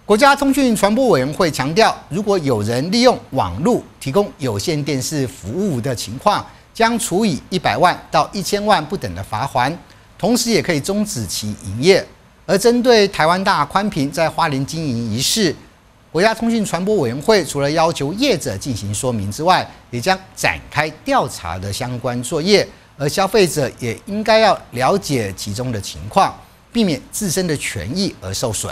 国家通讯传播委员会强调，如果有人利用网络提供有线电视服务的情况，将处以100万到1000万不等的罚锾，同时也可以终止其营业。而针对台湾大宽频在花莲经营一事，国家通讯传播委员会除了要求业者进行说明之外，也将展开调查的相关作业，而消费者也应该要了解其中的情况，避免自身的权益而受损。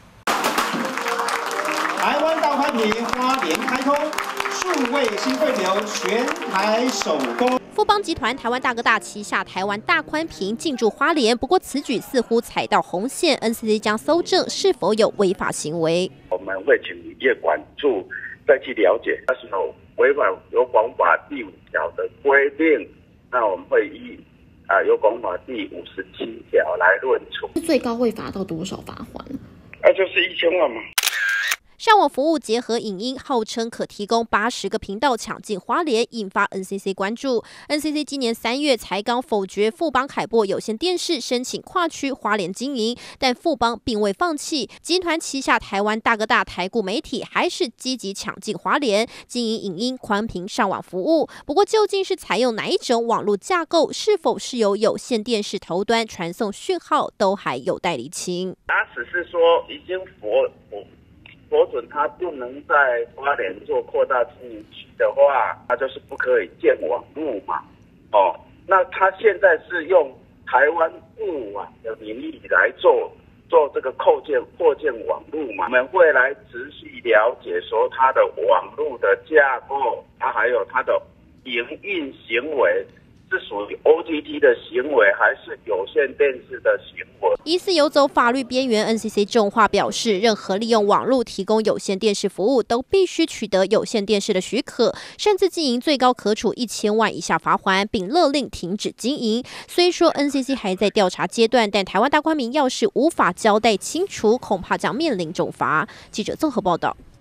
台湾大宽频花莲开通，数位新汇流全台首攻。 富邦集团台湾大哥大旗下台湾大宽频进驻花莲，不过此举似乎踩到红线 ，NCC 将搜证是否有违法行为。 我们会请业管处再去了解，要是有违反有管法第5条的规定，那我们会依有管法第57条来论处。 最高会罚到多少罚锾？ 就是1000万嘛。 上网服务结合影音，号称可提供80个频道抢进花莲，引发 NCC 关注。NCC 今年3月才刚否决富邦凯擘有线电视申请跨区花莲经营，但富邦并未放弃，集团旗下台湾大哥大台固媒体还是积极抢进花莲，经营影音宽频上网服务。不过，究竟是采用哪一种网络架构，是否是由有线电视头端传送讯号，都还有待厘清。 他只是说已经核准他不能在花莲做扩大经营区的话，他就是不可以建网路嘛。那他现在是用台湾固网的名义来做这个扩建网路嘛。我们会来持续了解说他的网路的架构，他还有他的营运行为。是属于 OTT 的行为，还是有线电视的行为？ 疑似游走法律边缘 ，NCC 重话表示，任何利用网络提供有线电视服务，都必须取得有线电视的许可，擅自经营最高可处1000万以下罚锾，并勒令停止经营。虽说 NCC 还在调查阶段，但台湾大宽频要是无法交代清楚，恐怕将面临重罚。记者综合报道。